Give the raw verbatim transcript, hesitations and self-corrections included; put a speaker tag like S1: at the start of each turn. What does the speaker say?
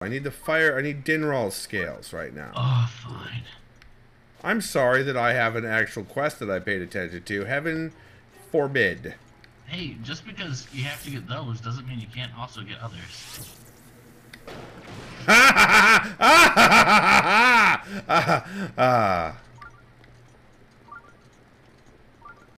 S1: I need the fire. I need Dinral's scales right now.
S2: Oh, fine.
S1: I'm sorry that I have an actual quest that I paid attention to. Heaven forbid.
S2: Hey, just because you have to get those doesn't mean you can't also get others.
S1: Ah!